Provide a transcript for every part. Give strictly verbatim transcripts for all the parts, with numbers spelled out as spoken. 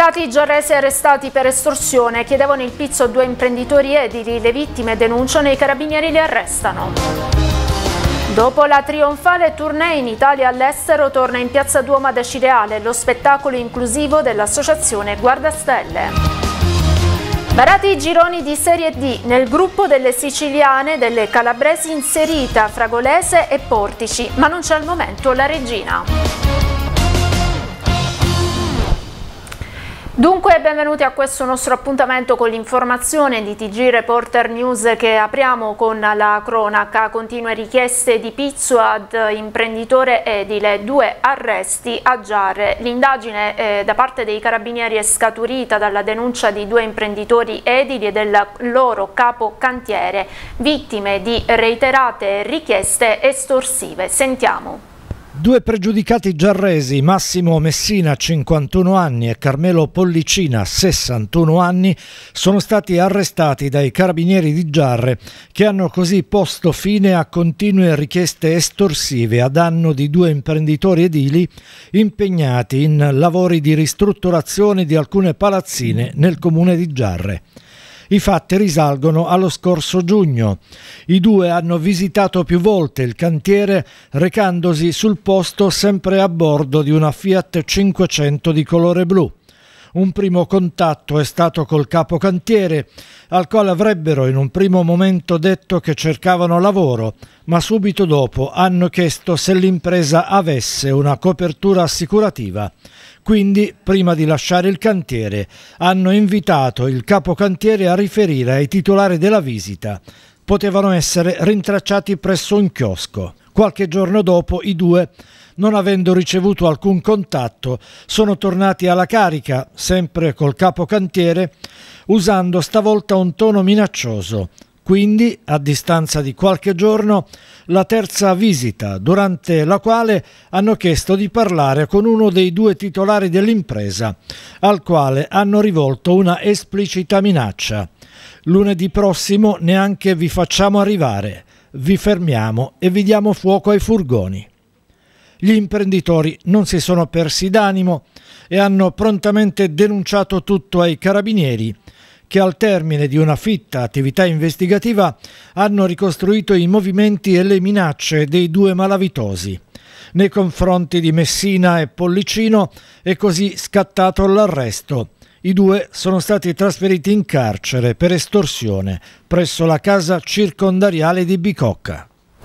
pregiudicati giarresi arrestati per estorsione, chiedevano il pizzo a due imprenditori edili, le vittime denunciano e i carabinieri li arrestano. Dopo la trionfale tournée in Italia e all'estero torna in piazza Duomo ad Acireale lo spettacolo inclusivo dell'associazione Guardastelle. Barati i gironi di Serie D, nel gruppo delle siciliane, delle calabresi inserita Fragolese e Portici, ma non c'è al momento la Regina. Dunque benvenuti a questo nostro appuntamento con l'informazione di T G Reporter News, che apriamo con la cronaca. Continue richieste di pizzo ad imprenditore edile, due arresti a Giarre. L'indagine eh, da parte dei carabinieri è scaturita dalla denuncia di due imprenditori edili e del loro capo cantiere, vittime di reiterate richieste estorsive. Sentiamo. Due pregiudicati giarresi, Massimo Messina cinquantuno anni e Carmelo Pollicina sessantuno anni, sono stati arrestati dai carabinieri di Giarre, che hanno così posto fine a continue richieste estorsive a danno di due imprenditori edili impegnati in lavori di ristrutturazione di alcune palazzine nel comune di Giarre. I fatti risalgono allo scorso giugno. I due hanno visitato più volte il cantiere recandosi sul posto sempre a bordo di una Fiat cinquecento di colore blu. Un primo contatto è stato col capocantiere, al quale avrebbero in un primo momento detto che cercavano lavoro, ma subito dopo hanno chiesto se l'impresa avesse una copertura assicurativa. Quindi, prima di lasciare il cantiere, hanno invitato il capocantiere a riferire ai titolari della visita. Potevano essere rintracciati presso un chiosco. Qualche giorno dopo i due, non avendo ricevuto alcun contatto, sono tornati alla carica, sempre col capocantiere, usando stavolta un tono minaccioso. Quindi, a distanza di qualche giorno, la terza visita, durante la quale hanno chiesto di parlare con uno dei due titolari dell'impresa, al quale hanno rivolto una esplicita minaccia. Lunedì prossimo neanche vi facciamo arrivare, vi fermiamo e vi diamo fuoco ai furgoni. Gli imprenditori non si sono persi d'animo e hanno prontamente denunciato tutto ai carabinieri, che al termine di una fitta attività investigativa hanno ricostruito i movimenti e le minacce dei due malavitosi. Nei confronti di Messina e Pollicino è così scattato l'arresto. I due sono stati trasferiti in carcere per estorsione presso la casa circondariale di Bicocca.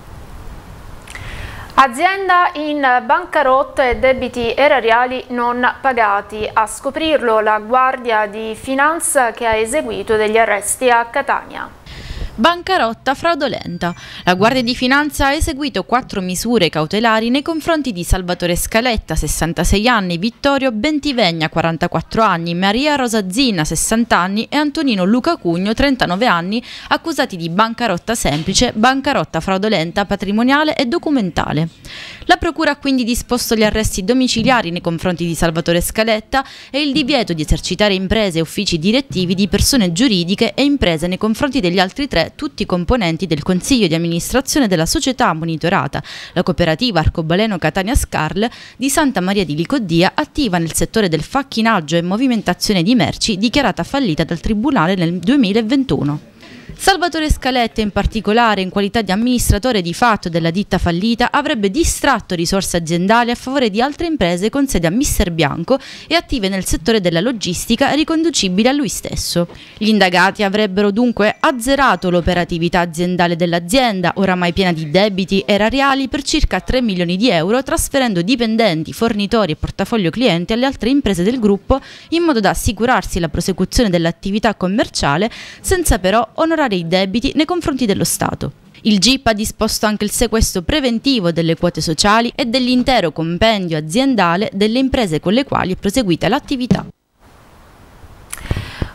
Azienda in bancarotta e debiti erariali non pagati. A scoprirlo la Guardia di Finanza, che ha eseguito degli arresti a Catania. Bancarotta fraudolenta. La Guardia di Finanza ha eseguito quattro misure cautelari nei confronti di Salvatore Scaletta, sessantasei anni, Vittorio Bentivegna, quarantaquattro anni, Maria Rosa Zina, sessanta anni e Antonino Luca Cugno, trentanove anni, accusati di bancarotta semplice, bancarotta fraudolenta, patrimoniale e documentale. La Procura ha quindi disposto gli arresti domiciliari nei confronti di Salvatore Scaletta e il divieto di esercitare imprese e uffici direttivi di persone giuridiche e imprese nei confronti degli altri tre, tutti componenti del Consiglio di amministrazione della società monitorata, la cooperativa Arcobaleno Catania Scarl di Santa Maria di Licodia, attiva nel settore del facchinaggio e movimentazione di merci, dichiarata fallita dal Tribunale nel duemilaventuno. Salvatore Scaletta, in particolare in qualità di amministratore di fatto della ditta fallita, avrebbe distratto risorse aziendali a favore di altre imprese con sede a Misterbianco e attive nel settore della logistica riconducibili a lui stesso. Gli indagati avrebbero dunque azzerato l'operatività aziendale dell'azienda, oramai piena di debiti erariali per circa tre milioni di euro, trasferendo dipendenti, fornitori e portafoglio clienti alle altre imprese del gruppo in modo da assicurarsi la prosecuzione dell'attività commerciale senza però onorare i debiti nei confronti dello Stato. Il G I P ha disposto anche il sequestro preventivo delle quote sociali e dell'intero compendio aziendale delle imprese con le quali è proseguita l'attività.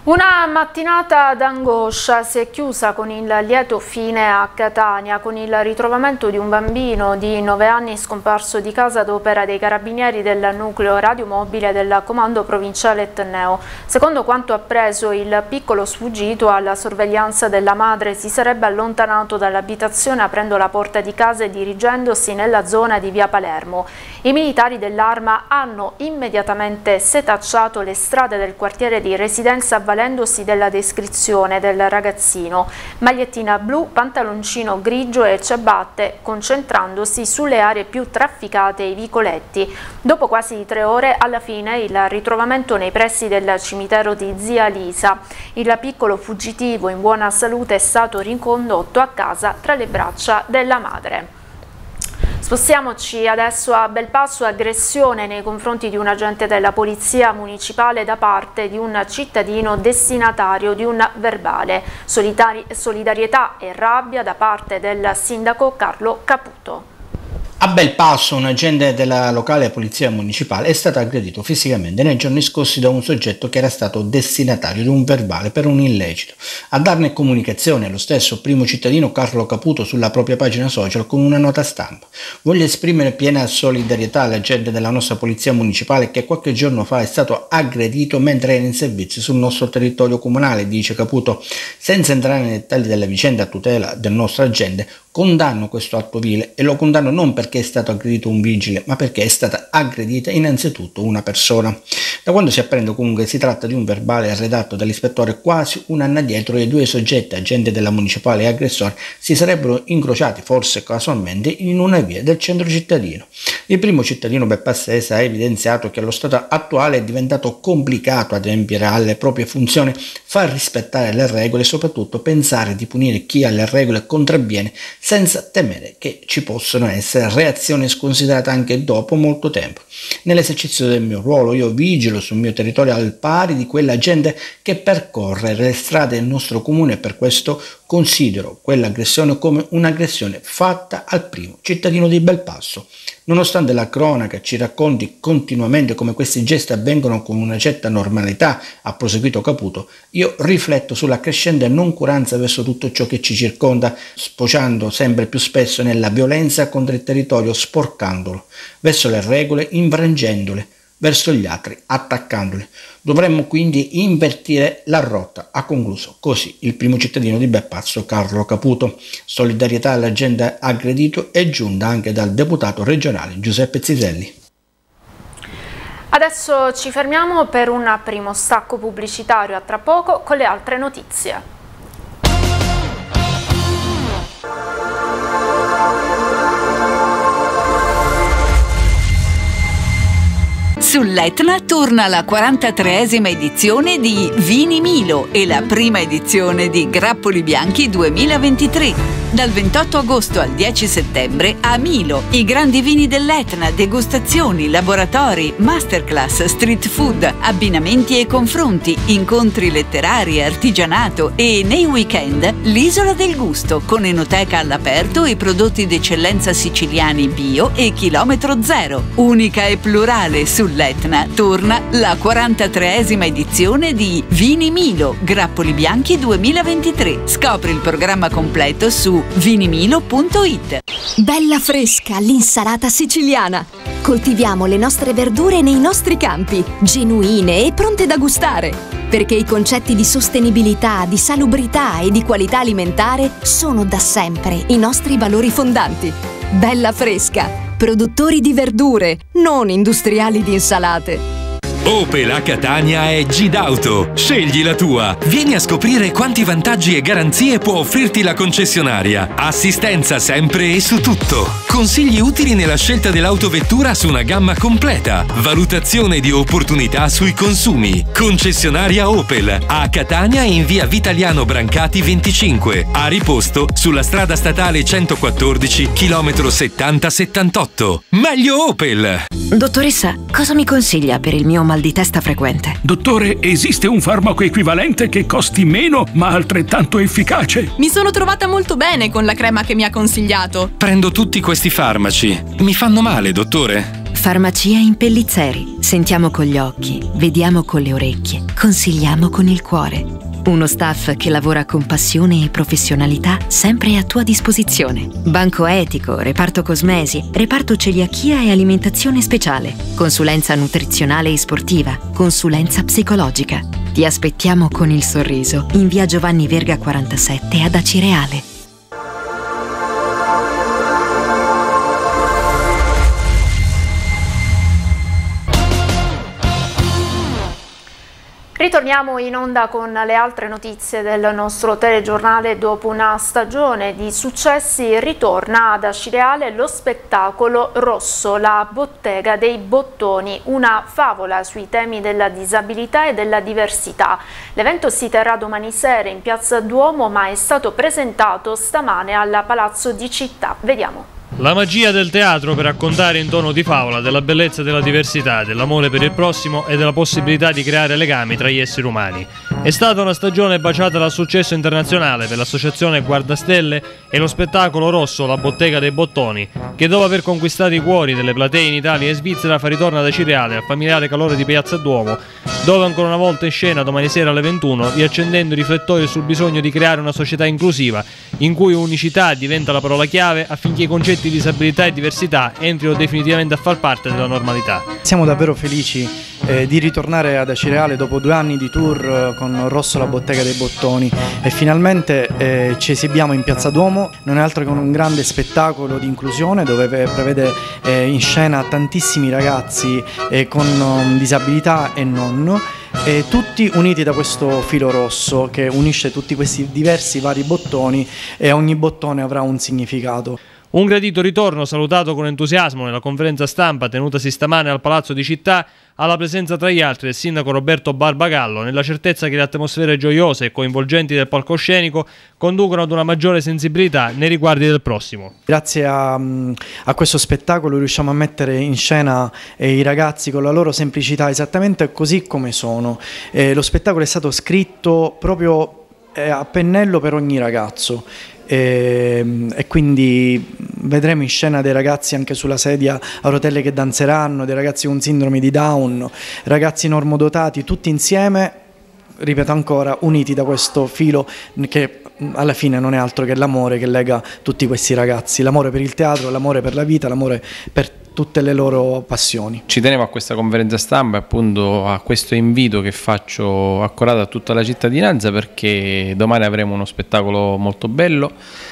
Una mattinata d'angoscia si è chiusa con il lieto fine a Catania, con il ritrovamento di un bambino di nove anni scomparso di casa ad opera dei carabinieri del nucleo radiomobile del comando provinciale Etneo. Secondo quanto appreso, il piccolo sfuggito alla sorveglianza della madre si sarebbe allontanato dall'abitazione aprendo la porta di casa e dirigendosi nella zona di via Palermo. I militari dell'Arma hanno immediatamente setacciato le strade del quartiere di residenza valendosi della descrizione del ragazzino, magliettina blu, pantaloncino grigio e ciabatte, concentrandosi sulle aree più trafficate e i vicoletti. Dopo quasi tre ore, alla fine, il ritrovamento nei pressi del cimitero di Zia Lisa. Il piccolo fuggitivo in buona salute è stato ricondotto a casa tra le braccia della madre. Spostiamoci adesso a Belpasso, aggressione nei confronti di un agente della Polizia Municipale da parte di un cittadino destinatario di un verbale. Solidarietà e rabbia da parte del sindaco Carlo Caputo. A Belpasso un agente della locale polizia municipale è stato aggredito fisicamente nei giorni scorsi da un soggetto che era stato destinatario di un verbale per un illecito. A darne comunicazione lo stesso primo cittadino Carlo Caputo sulla propria pagina social con una nota stampa. Voglio esprimere piena solidarietà all'agente della nostra polizia municipale che qualche giorno fa è stato aggredito mentre era in servizio sul nostro territorio comunale, dice Caputo. Senza entrare nei dettagli della vicenda a tutela del nostro agente, condanno questo atto vile e lo condanno non perché è stato aggredito un vigile, ma perché è stata aggredita innanzitutto una persona. Da quando si apprende comunque si tratta di un verbale redatto dall'ispettore quasi un anno addietro e i due soggetti, agente della municipale e aggressore, si sarebbero incrociati forse casualmente in una via del centro cittadino. Il primo cittadino belpassese ha evidenziato che allo stato attuale è diventato complicato adempiere alle proprie funzioni, far rispettare le regole e soprattutto pensare di punire chi alle regole contravviene senza temere che ci possono essere reazioni sconsiderate anche dopo molto tempo. Nell'esercizio del mio ruolo io vigilo sul mio territorio al pari di quella gente che percorre le strade del nostro comune e per questo considero quell'aggressione come un'aggressione fatta al primo cittadino di Belpasso. Nonostante la cronaca ci racconti continuamente come questi gesti avvengono con una certa normalità, ha proseguito Caputo, io rifletto sulla crescente noncuranza verso tutto ciò che ci circonda, sfociando sempre più spesso nella violenza contro il territorio, sporcandolo, verso le regole, infrangendole, verso gli altri, attaccandoli. Dovremmo quindi invertire la rotta, ha concluso così il primo cittadino di Belpasso, Carlo Caputo. Solidarietà alla gente aggredito è giunta anche dal deputato regionale Giuseppe Ziselli. Adesso ci fermiamo per un primo stacco pubblicitario, a tra poco con le altre notizie. Sull'Etna torna la quarantatreesima edizione di Vini Milo e la prima edizione di Grappoli Bianchi duemilaventitré. Dal ventotto agosto al dieci settembre a Milo, i grandi vini dell'Etna, degustazioni, laboratori, masterclass, street food, abbinamenti e confronti, incontri letterari, artigianato e nei weekend l'Isola del Gusto con enoteca all'aperto e prodotti d'eccellenza siciliani bio e chilometro zero. Unica e plurale sull'Etna torna la quarantatreesima edizione di Vini Milo Grappoli Bianchi duemilaventitré. Scopri il programma completo su vinimilo punto it. Bella fresca l'insalata siciliana. Coltiviamo le nostre verdure nei nostri campi, genuine e pronte da gustare, perché i concetti di sostenibilità, di salubrità e di qualità alimentare sono da sempre i nostri valori fondanti. Bella fresca, produttori di verdure, non industriali di insalate. Opel a Catania è Gidauto. Scegli la tua. Vieni a scoprire quanti vantaggi e garanzie può offrirti la concessionaria. Assistenza sempre e su tutto. Consigli utili nella scelta dell'autovettura su una gamma completa. Valutazione di opportunità sui consumi. Concessionaria Opel a Catania in via Vitaliano Brancati venticinque. A Riposto sulla strada statale centoquattordici, chilometro settanta settantotto. Meglio Opel! Dottoressa, cosa mi consiglia per il mio mal di testa frequente? Dottore, esiste un farmaco equivalente che costi meno ma altrettanto efficace? Mi sono trovata molto bene con la crema che mi ha consigliato. Prendo tutti questi farmaci. Mi fanno male, dottore? Farmacia Impellizzeri. Sentiamo con gli occhi, vediamo con le orecchie, consigliamo con il cuore. Uno staff che lavora con passione e professionalità sempre a tua disposizione. Banco etico, reparto cosmesi, reparto celiachia e alimentazione speciale, consulenza nutrizionale e sportiva, consulenza psicologica. Ti aspettiamo con il sorriso in via Giovanni Verga quarantasette ad Acireale. Ritorniamo in onda con le altre notizie del nostro telegiornale. Dopo una stagione di successi ritorna ad Acireale lo spettacolo Rosso, la bottega dei bottoni, una favola sui temi della disabilità e della diversità. L'evento si terrà domani sera in Piazza Duomo, ma è stato presentato stamane al Palazzo di Città. Vediamo. La magia del teatro per raccontare in tono di favola della bellezza della diversità, dell'amore per il prossimo e della possibilità di creare legami tra gli esseri umani. È stata una stagione baciata dal successo internazionale per l'associazione Guardastelle e lo spettacolo Rosso, la bottega dei bottoni, che dopo aver conquistato i cuori delle platee in Italia e Svizzera fa ritorno ad Acireale, al familiare calore di Piazza Duomo, dove ancora una volta in scena domani sera alle ventuno, riaccendendo i riflettori sul bisogno di creare una società inclusiva, in cui unicità diventa la parola chiave affinché i concetti di disabilità e diversità entrino definitivamente a far parte della normalità. Siamo davvero felici eh, di ritornare ad Acireale dopo due anni di tour eh, con Rosso, la bottega dei bottoni, e finalmente eh, ci esibiamo in Piazza Duomo. Non è altro che un grande spettacolo di inclusione dove prevede eh, in scena tantissimi ragazzi eh, con um, disabilità e non, e tutti uniti da questo filo rosso che unisce tutti questi diversi vari bottoni, e ogni bottone avrà un significato. Un gradito ritorno salutato con entusiasmo nella conferenza stampa tenutasi stamane al Palazzo di Città, alla presenza tra gli altri del sindaco Roberto Barbagallo, nella certezza che le atmosfere gioiose e coinvolgenti del palcoscenico conducono ad una maggiore sensibilità nei riguardi del prossimo. Grazie a, a questo spettacolo riusciamo a mettere in scena eh, i ragazzi con la loro semplicità esattamente così come sono. Eh, lo spettacolo è stato scritto proprio eh, a pennello per ogni ragazzo. E, e quindi vedremo in scena dei ragazzi anche sulla sedia a rotelle che danzeranno, dei ragazzi con sindrome di Down, ragazzi normodotati, tutti insieme, ripeto ancora, uniti da questo filo che alla fine non è altro che l'amore che lega tutti questi ragazzi, l'amore per il teatro, l'amore per la vita, l'amore per tutte le loro passioni. Ci tenevo a questa conferenza stampa e appunto a questo invito che faccio accorato a tutta la cittadinanza, perché domani avremo uno spettacolo molto bello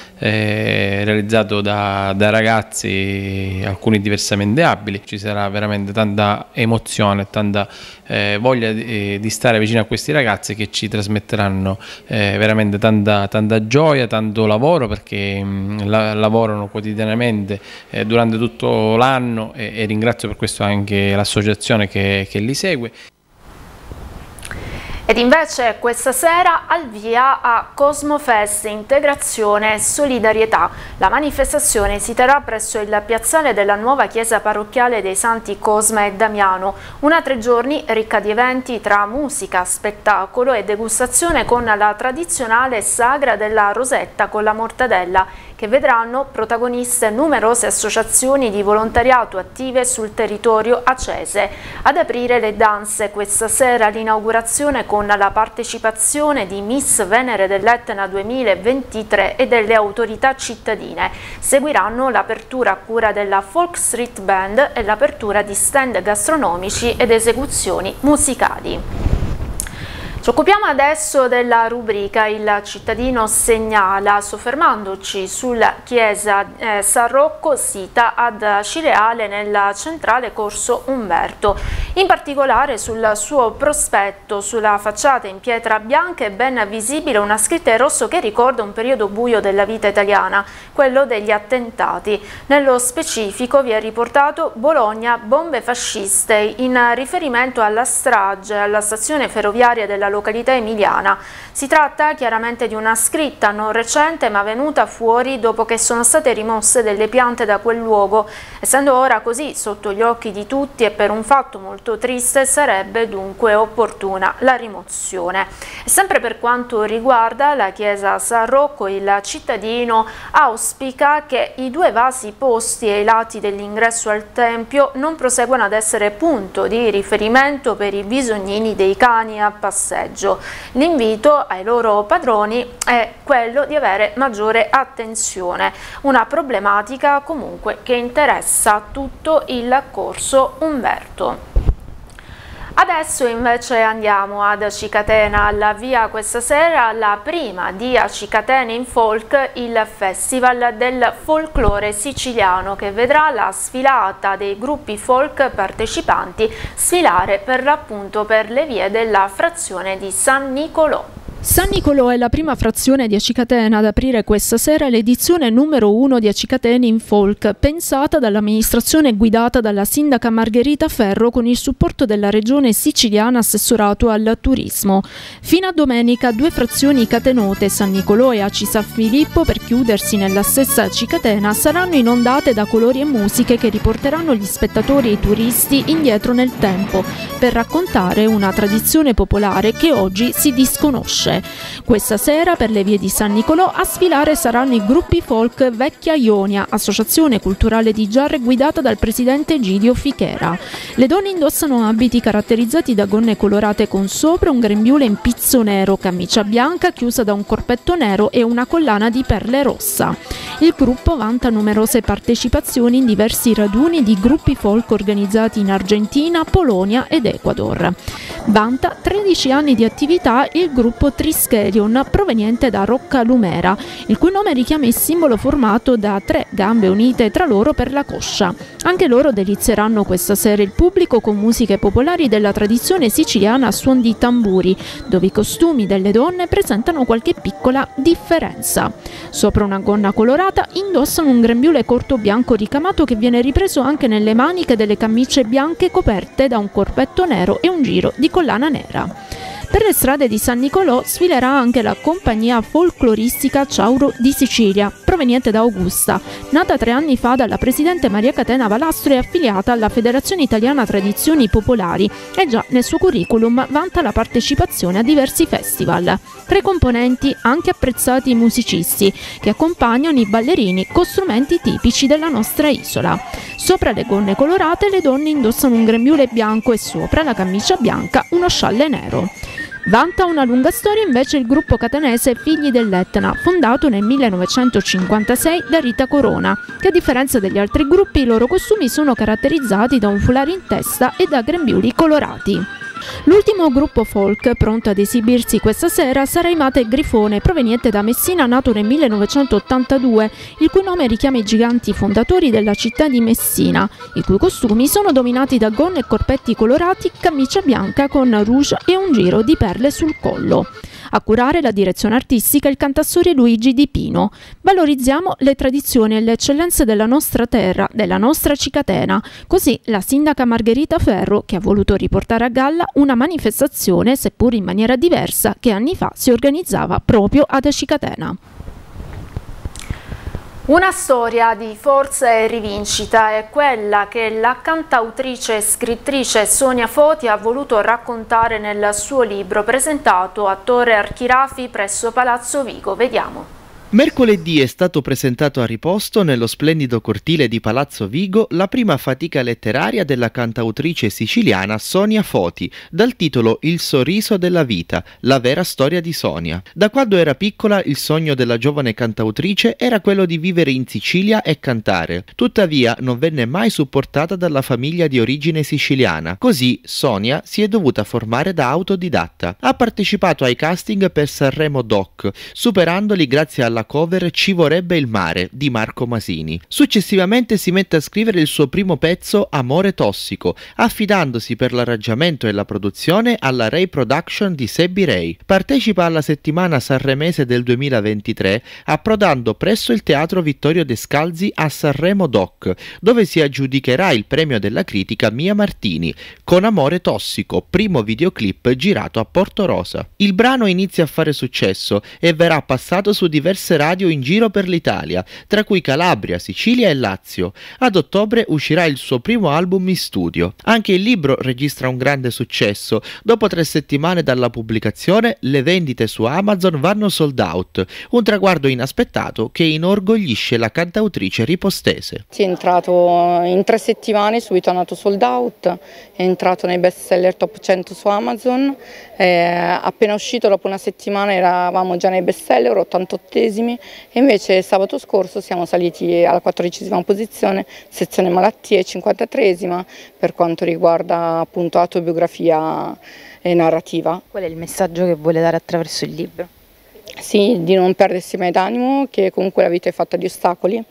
eh, realizzato da, da ragazzi, alcuni diversamente abili. Ci sarà veramente tanta emozione, tanta eh, voglia di, di stare vicino a questi ragazzi che ci trasmetteranno eh, veramente tanta, tanta gioia, tanto lavoro, perché mh, la, lavorano quotidianamente eh, durante tutto l'anno, e, e ringrazio per questo anche l'associazione che, che li segue. Ed invece questa sera al via a Cosmofest Integrazione e Solidarietà. La manifestazione si terrà presso il piazzale della nuova chiesa parrocchiale dei Santi Cosma e Damiano. Una tre giorni ricca di eventi tra musica, spettacolo e degustazione con la tradizionale sagra della Rosetta con la mortadella, che vedranno protagoniste numerose associazioni di volontariato attive sul territorio acese. Ad aprire le danze questa sera l'inaugurazione con la partecipazione di Miss Venere dell'Etna duemilaventitré e delle autorità cittadine. Seguiranno l'apertura a cura della Folk Street Band e l'apertura di stand gastronomici ed esecuzioni musicali. Ci occupiamo adesso della rubrica Il cittadino segnala, soffermandoci sulla chiesa eh, San Rocco sita ad Acireale nella centrale Corso Umberto. In particolare sul suo prospetto, sulla facciata in pietra bianca è ben visibile una scritta in rosso che ricorda un periodo buio della vita italiana, quello degli attentati. Nello specifico vi è riportato Bologna, bombe fasciste, in riferimento alla strage alla stazione ferroviaria della della località emiliana. Si tratta chiaramente di una scritta non recente ma venuta fuori dopo che sono state rimosse delle piante da quel luogo. Essendo ora così sotto gli occhi di tutti e per un fatto molto triste, sarebbe dunque opportuna la rimozione. E sempre per quanto riguarda la chiesa San Rocco, il cittadino auspica che i due vasi posti ai lati dell'ingresso al tempio non proseguano ad essere punto di riferimento per i bisognini dei cani a passeggio. L'invito ai loro padroni è quello di avere maggiore attenzione, una problematica comunque che interessa tutto il corso Umberto. Adesso invece andiamo ad Acicatena, alla via questa sera la prima di Acicatena in Folk, il festival del folklore siciliano che vedrà la sfilata dei gruppi folk partecipanti sfilare per l'appunto per le vie della frazione di San Nicolò. San Nicolò è la prima frazione di Acicatena ad aprire questa sera l'edizione numero uno di Acicatena in Folk, pensata dall'amministrazione guidata dalla sindaca Margherita Ferro con il supporto della regione siciliana assessorato al turismo. Fino a domenica due frazioni catenote, San Nicolò e Aci San Filippo, per chiudersi nella stessa Acicatena, saranno inondate da colori e musiche che riporteranno gli spettatori e i turisti indietro nel tempo, per raccontare una tradizione popolare che oggi si disconosce. Questa sera per le vie di San Nicolò a sfilare saranno i gruppi folk Vecchia Ionia, associazione culturale di Giarre guidata dal presidente Egidio Fichera. Le donne indossano abiti caratterizzati da gonne colorate con sopra un grembiule in pizzo nero, camicia bianca chiusa da un corpetto nero e una collana di perle rossa. Il gruppo vanta numerose partecipazioni in diversi raduni di gruppi folk organizzati in Argentina, Polonia ed Ecuador. Vanta tredici anni di attività il gruppo Triskelion, proveniente da Rocca Lumera, il cui nome richiama il simbolo formato da tre gambe unite tra loro per la coscia. Anche loro delizieranno questa sera il pubblico con musiche popolari della tradizione siciliana a suon di tamburi, dove i costumi delle donne presentano qualche piccola differenza. Sopra una gonna colorata indossano un grembiule corto bianco ricamato che viene ripreso anche nelle maniche delle camicie bianche coperte da un corpetto nero e un giro di collana nera. Per le strade di San Nicolò sfilerà anche la compagnia folcloristica Ciauro di Sicilia, proveniente da Augusta. Nata tre anni fa dalla presidente Maria Catena Valastro e affiliata alla Federazione Italiana Tradizioni Popolari e già nel suo curriculum vanta la partecipazione a diversi festival. Tra i componenti anche apprezzati musicisti che accompagnano i ballerini con strumenti tipici della nostra isola. Sopra le gonne colorate le donne indossano un grembiule bianco e sopra la camicia bianca uno scialle nero. Vanta una lunga storia invece il gruppo catanese Figli dell'Etna, fondato nel millenovecentocinquantasei da Rita Corona, che a differenza degli altri gruppi i loro costumi sono caratterizzati da un foulard in testa e da grembiuli colorati. L'ultimo gruppo folk pronto ad esibirsi questa sera sarà i Mate Grifone, proveniente da Messina, nato nel millenovecentottantadue, il cui nome richiama i giganti fondatori della città di Messina, i cui costumi sono dominati da gonne e corpetti colorati, camicia bianca con rouge e un giro di perle sul collo. A curare la direzione artistica il cantassore Luigi Di Pino. Valorizziamo le tradizioni e le eccellenze della nostra terra, della nostra Acicatena. Così la sindaca Margherita Ferro, che ha voluto riportare a galla una manifestazione, seppur in maniera diversa, che anni fa si organizzava proprio ad Acicatena. Una storia di forza e rivincita è quella che la cantautrice e scrittrice Sonia Foti ha voluto raccontare nel suo libro presentato a Torre Archirafi presso Palazzo Vigo. Vediamo. Mercoledì è stato presentato a riposto nello splendido cortile di Palazzo Vigo la prima fatica letteraria della cantautrice siciliana Sonia Foti, dal titolo Il sorriso della vita, la vera storia di Sonia. Da quando era piccola il sogno della giovane cantautrice era quello di vivere in Sicilia e cantare. Tuttavia non venne mai supportata dalla famiglia di origine siciliana. Così Sonia si è dovuta formare da autodidatta. Ha partecipato ai casting per Sanremo Doc, superandoli grazie alla alla cover Ci vorrebbe il mare di Marco Masini. Successivamente si mette a scrivere il suo primo pezzo Amore tossico, affidandosi per l'arrangiamento e la produzione alla Ray Production di Sebbi Ray. Partecipa alla settimana sanremese del duemilaventitré, approdando presso il Teatro Vittorio Descalzi a Sanremo Doc, dove si aggiudicherà il premio della critica Mia Martini con Amore tossico, primo videoclip girato a Porto Rosa. Il brano inizia a fare successo e verrà passato su diverse radio in giro per l'Italia, tra cui Calabria, Sicilia e Lazio. Ad ottobre uscirà il suo primo album in studio. Anche il libro registra un grande successo. Dopo tre settimane dalla pubblicazione, le vendite su Amazon vanno sold out, un traguardo inaspettato che inorgoglisce la cantautrice ripostese. È entrato in tre settimane, subito è nato sold out, è entrato nei best seller top cento su Amazon, eh, appena uscito dopo una settimana eravamo già nei best seller, ottantottesimi, e invece sabato scorso siamo saliti alla quattordicesima posizione, sezione malattie, cinquantatreesima per quanto riguarda appunto autobiografia e narrativa. Qual è il messaggio che vuole dare attraverso il libro? Sì, di non perdersi mai d'animo, che comunque la vita è fatta di ostacoli,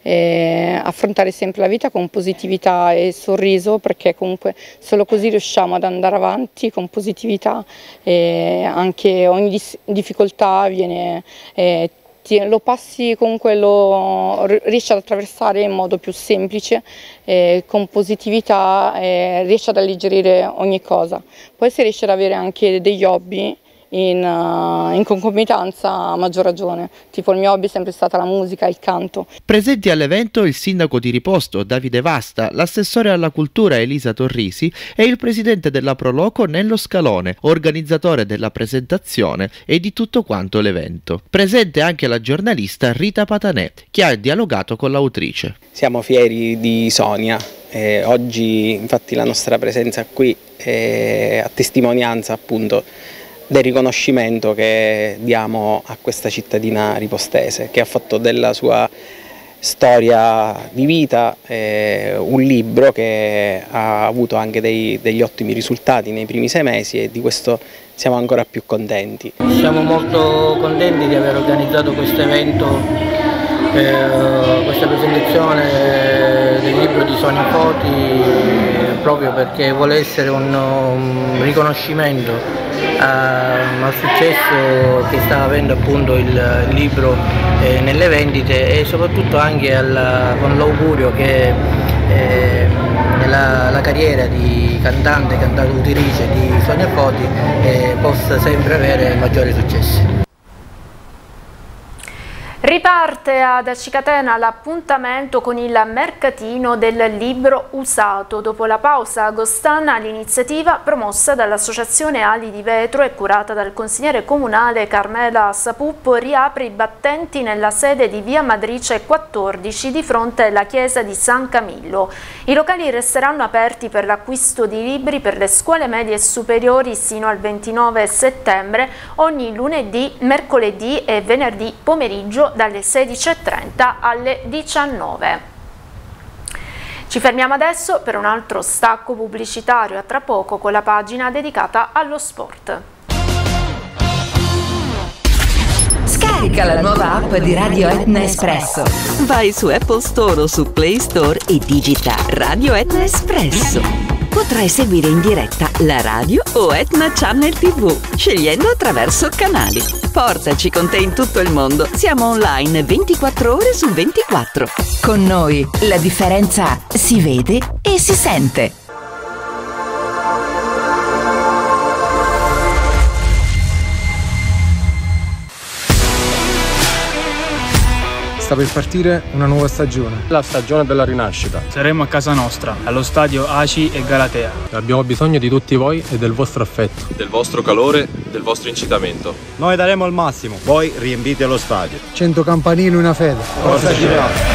e affrontare sempre la vita con positività e sorriso, perché comunque solo così riusciamo ad andare avanti con positività, e anche ogni difficoltà viene, eh, lo passi comunque, lo riesci ad attraversare in modo più semplice, eh, con positività, eh, riesci ad alleggerire ogni cosa. Poi se riesci ad avere anche degli hobby In, uh, in concomitanza, a maggior ragione, tipo il mio hobby è sempre stata la musica e il canto. Presenti all'evento il sindaco di Riposto Davide Vasta, l'assessore alla cultura Elisa Torrisi e il presidente della Proloco Nello Scalone, organizzatore della presentazione e di tutto quanto l'evento. Presente anche la giornalista Rita Patanè, che ha dialogato con l'autrice. Siamo fieri di Sonia, eh, oggi infatti la nostra presenza qui è a testimonianza appunto del riconoscimento che diamo a questa cittadina ripostese, che ha fatto della sua storia di vita eh, un libro che ha avuto anche dei, degli ottimi risultati nei primi sei mesi, e di questo siamo ancora più contenti. Siamo molto contenti di aver organizzato questo evento, eh, questa presentazione del libro di Sonia Foti, proprio perché vuole essere un, un riconoscimento al successo che sta avendo appunto il, il libro eh, nelle vendite, e soprattutto anche al, con l'augurio che eh, la, la carriera di cantante e cantautrice di Sonia Foti eh, possa sempre avere maggiori successi. Riparte ad Acicatena l'appuntamento con il mercatino del libro usato. Dopo la pausa agostana, l'iniziativa promossa dall'Associazione Ali di Vetro e curata dal consigliere comunale Carmela Sapuppo riapre i battenti nella sede di via Madrice quattordici di fronte alla chiesa di San Camillo. I locali resteranno aperti per l'acquisto di libri per le scuole medie e superiori sino al ventinove settembre, ogni lunedì, mercoledì e venerdì pomeriggio dalle sedici e trenta alle diciannove. Ci fermiamo adesso per un altro stacco pubblicitario, a tra poco con la pagina dedicata allo sport. Scarica la nuova app di Radio Etna Espresso. Vai su Apple Store o su Play Store e digita Radio Etna Espresso. Potrai seguire in diretta la radio o Etna Channel tivù, scegliendo attraverso canali. Portaci con te in tutto il mondo. Siamo online ventiquattro ore su ventiquattro. Con noi la differenza si vede e si sente. Sta per partire una nuova stagione. La stagione della rinascita. Saremo a casa nostra, allo stadio A C I e Galatea. Abbiamo bisogno di tutti voi e del vostro affetto. Del vostro calore, del vostro incitamento. Noi daremo il massimo, voi riempite lo stadio. cento campanili, una fede. Forza Girona!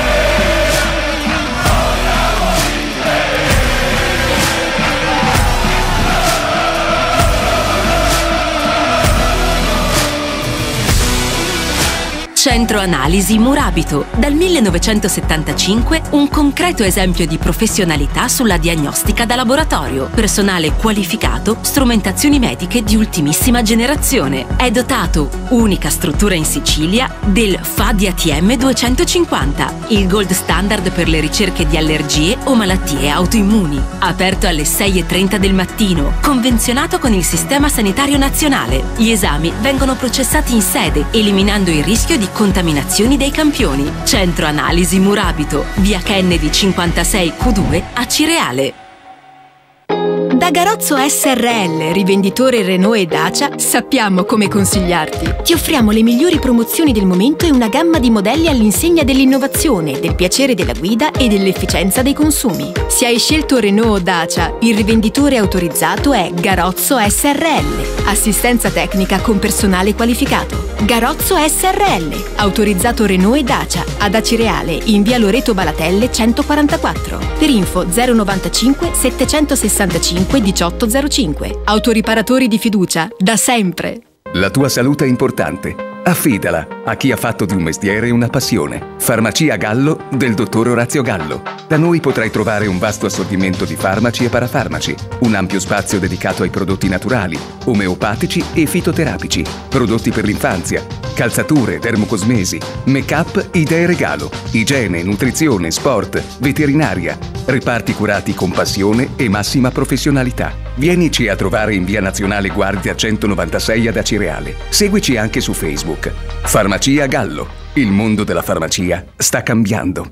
Centro Analisi Murabito. Dal millenovecentosettantacinque un concreto esempio di professionalità sulla diagnostica da laboratorio. Personale qualificato, strumentazioni mediche di ultimissima generazione. È dotato, unica struttura in Sicilia, del F A D I A T M duecentocinquanta, il gold standard per le ricerche di allergie o malattie autoimmuni. Aperto alle sei e trenta del mattino, convenzionato con il Sistema Sanitario Nazionale. Gli esami vengono processati in sede, eliminando il rischio di contaminazioni dei campioni. Centro Analisi Murabito, via Kennedy cinquantasei Q due a Cireale. Da Garozzo S R L, rivenditore Renault e Dacia, sappiamo come consigliarti. Ti offriamo le migliori promozioni del momento e una gamma di modelli all'insegna dell'innovazione, del piacere della guida e dell'efficienza dei consumi. Se hai scelto Renault o Dacia, il rivenditore autorizzato è Garozzo S R L. Assistenza tecnica con personale qualificato. Garozzo S R L, autorizzato Renault e Dacia, ad Acireale, in via Loreto Balatelle centoquarantaquattro. Per info zero novantacinque settecentosessantacinque diciotto zero cinque. Autoriparatori di fiducia, da sempre. La tua salute è importante. Affidala a chi ha fatto di un mestiere una passione. Farmacia Gallo del dottor Orazio Gallo. Da noi potrai trovare un vasto assortimento di farmaci e parafarmaci, un ampio spazio dedicato ai prodotti naturali, omeopatici e fitoterapici, prodotti per l'infanzia, calzature, dermocosmesi, make-up, idee regalo, igiene, nutrizione, sport, veterinaria, reparti curati con passione e massima professionalità. Vienici a trovare in via Nazionale Guardia centonovantasei ad Acireale. Seguici anche su Facebook. Farmacia Gallo. Il mondo della farmacia sta cambiando.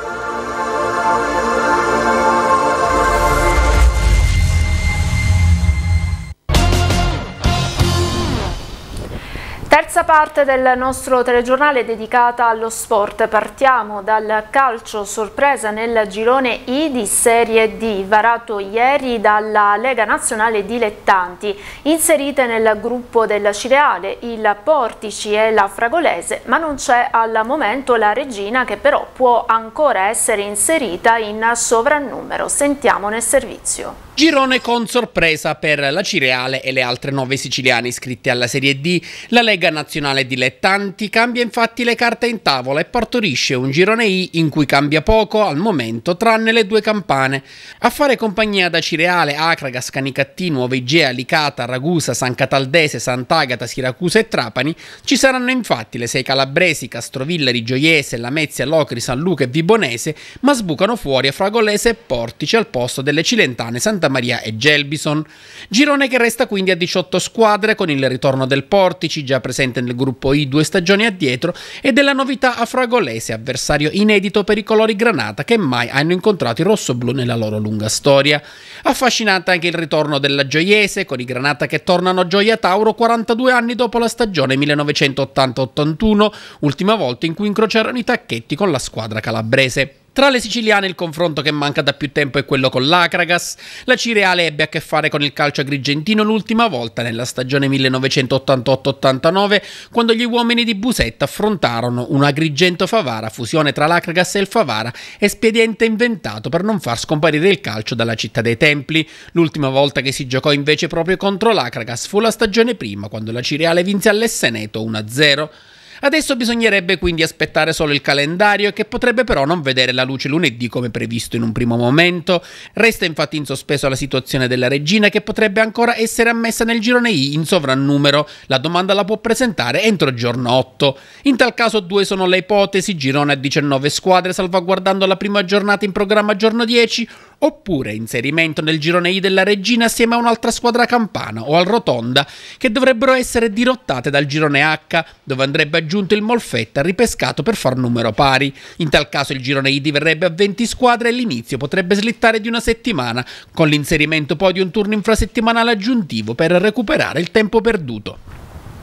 Terza parte del nostro telegiornale dedicata allo sport. Partiamo dal calcio, sorpresa nel girone I di Serie D, varato ieri dalla Lega Nazionale Dilettanti. Inserite nel gruppo del Cireale il Portici e la Fragolese, ma non c'è al momento la Regina, che però può ancora essere inserita in sovrannumero. Sentiamo nel servizio. Girone con sorpresa per la Cireale e le altre nove siciliane iscritte alla Serie D. La Lega Nazionale Dilettanti cambia infatti le carte in tavola e partorisce un girone I in cui cambia poco al momento, tranne le due campane. A fare compagnia da Cireale, Acragas, Canicattì, Nuova Igea, Licata, Ragusa, San Cataldese, Sant'Agata, Siracusa e Trapani ci saranno infatti le sei calabresi, Castrovillari, Gioiese, Lamezia, Locri, San Luca e Vibonese, ma sbucano fuori a Fragolese e Portici al posto delle cilentane Santa Maria e Gelbison. Girone che resta quindi a diciotto squadre, con il ritorno del Portici, già presente nel gruppo I due stagioni addietro, e della novità a Fragolese, avversario inedito per i colori granata che mai hanno incontrato i rossoblù nella loro lunga storia. Affascinante anche il ritorno della Gioiese, con i granata che tornano a Gioia Tauro quarantadue anni dopo la stagione millenovecentottanta ottantuno, ultima volta in cui incrociarono i tacchetti con la squadra calabrese. Tra le siciliane il confronto che manca da più tempo è quello con l'Acragas. La Cireale ebbe a che fare con il calcio agrigentino l'ultima volta nella stagione millenovecentottantotto ottantanove, quando gli uomini di Busetta affrontarono un Agrigento-Favara, fusione tra l'Acragas e il Favara, espediente inventato per non far scomparire il calcio dalla città dei templi. L'ultima volta che si giocò invece proprio contro l'Acragas fu la stagione prima, quando la Cireale vinse all'Esseneto uno a zero. Adesso bisognerebbe quindi aspettare solo il calendario, che potrebbe però non vedere la luce lunedì come previsto in un primo momento. Resta infatti in sospeso la situazione della Regina, che potrebbe ancora essere ammessa nel girone I in sovrannumero. La domanda la può presentare entro giorno otto. In tal caso due sono le ipotesi: girone a diciannove squadre salvaguardando la prima giornata in programma giorno dieci, oppure inserimento nel girone I della Regina assieme a un'altra squadra campana o al Rotonda, che dovrebbero essere dirottate dal girone H, dove andrebbe aggiunto il Molfetta, ripescato per far numero pari. In tal caso il girone I diverrebbe a venti squadre e l'inizio potrebbe slittare di una settimana, con l'inserimento poi di un turno infrasettimanale aggiuntivo per recuperare il tempo perduto.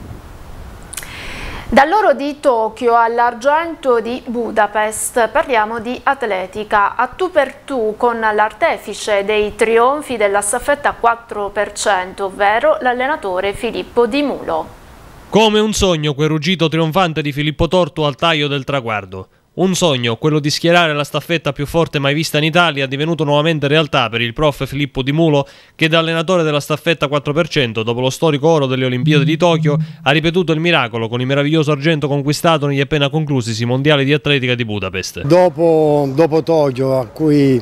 Dall'oro di Tokyo all'argento di Budapest parliamo di atletica, a tu per tu con l'artefice dei trionfi della staffetta quattro per cento, ovvero l'allenatore Filippo Di Mulo. Come un sogno quel ruggito trionfante di Filippo Torto al taglio del traguardo. Un sogno, quello di schierare la staffetta più forte mai vista in Italia, è divenuto nuovamente realtà per il prof Filippo Di Mulo, che da allenatore della staffetta quattro per cento, dopo lo storico oro delle Olimpiadi di Tokyo, ha ripetuto il miracolo con il meraviglioso argento conquistato negli appena conclusisi mondiali di atletica di Budapest. Dopo, dopo Tokyo, a cui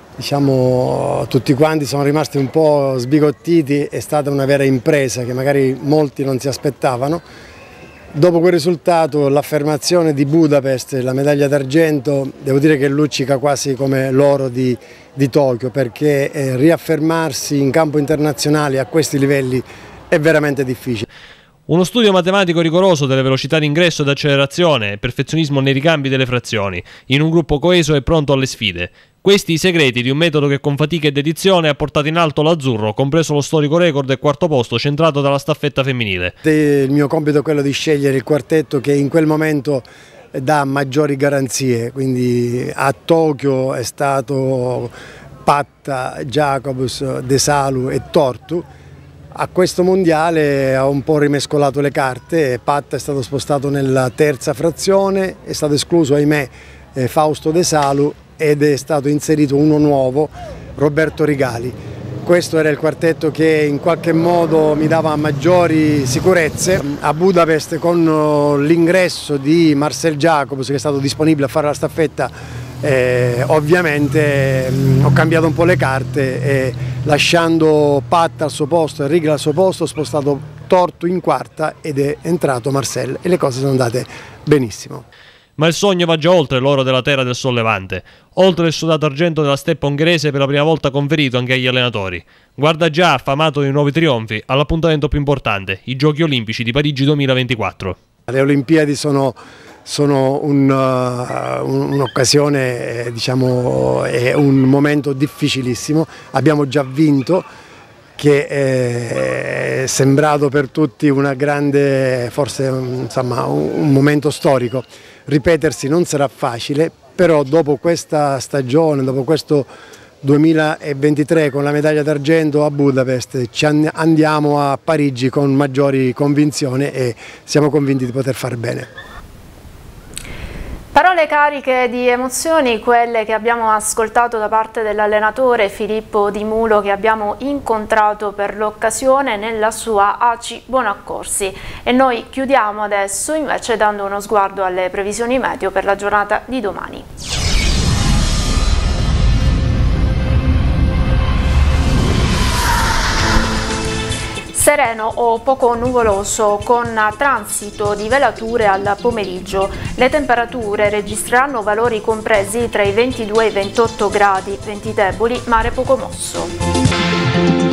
diciamo, tutti quanti sono rimasti un po' sbigottiti, è stata una vera impresa che magari molti non si aspettavano. Dopo quel risultato, l'affermazione di Budapest, la medaglia d'argento, devo dire che luccica quasi come l'oro di, di Tokyo, perché eh, riaffermarsi in campo internazionale a questi livelli è veramente difficile. Uno studio matematico rigoroso delle velocità di ingresso ed accelerazione e perfezionismo nei ricambi delle frazioni, in un gruppo coeso e pronto alle sfide. Questi i segreti di un metodo che con fatica e dedizione ha portato in alto l'azzurro, compreso lo storico record del quarto posto centrato dalla staffetta femminile. Il mio compito è quello di scegliere il quartetto che in quel momento dà maggiori garanzie, quindi a Tokyo è stato Patta, Jacobs, De Salu e Tortu. A questo mondiale ha un po' rimescolato le carte, Patta è stato spostato nella terza frazione, è stato escluso ahimè Fausto De Salu ed è stato inserito uno nuovo, Roberto Rigali. Questo era il quartetto che in qualche modo mi dava maggiori sicurezze. A Budapest, con l'ingresso di Marcel Jacobs, che è stato disponibile a fare la staffetta, eh, ovviamente mh, ho cambiato un po' le carte e lasciando Patta al suo posto e Rigali al suo posto ho spostato Tortu in quarta ed è entrato Marcel e le cose sono andate benissimo. Ma il sogno va già oltre l'oro della terra del sollevante, oltre il sudato argento della steppa ungherese per la prima volta conferito anche agli allenatori. Guarda già, affamato di nuovi trionfi, all'appuntamento più importante, i Giochi Olimpici di Parigi duemilaventiquattro. Le Olimpiadi sono, sono un, uh, un'occasione, eh, diciamo, è un momento difficilissimo, abbiamo già vinto, che è sembrato per tutti una grande, forse insomma, un momento storico. Ripetersi non sarà facile, però dopo questa stagione, dopo questo duemilaventitré con la medaglia d'argento a Budapest, ci andiamo a Parigi con maggiori convinzioni e siamo convinti di poter fare bene. Parole cariche di emozioni, quelle che abbiamo ascoltato da parte dell'allenatore Filippo Di Mulo, che abbiamo incontrato per l'occasione nella sua A C I Bonaccorsi. E noi chiudiamo adesso invece dando uno sguardo alle previsioni meteo per la giornata di domani. Sereno o poco nuvoloso con transito di velature al pomeriggio. Le temperature registreranno valori compresi tra i ventidue e i ventotto gradi, venti deboli, mare poco mosso.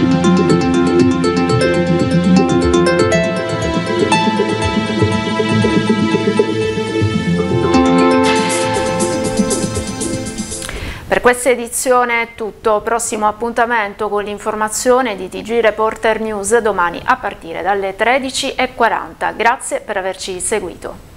Per questa edizione è tutto, prossimo appuntamento con l'informazione di T G Reporter News domani a partire dalle tredici e quaranta. Grazie per averci seguito.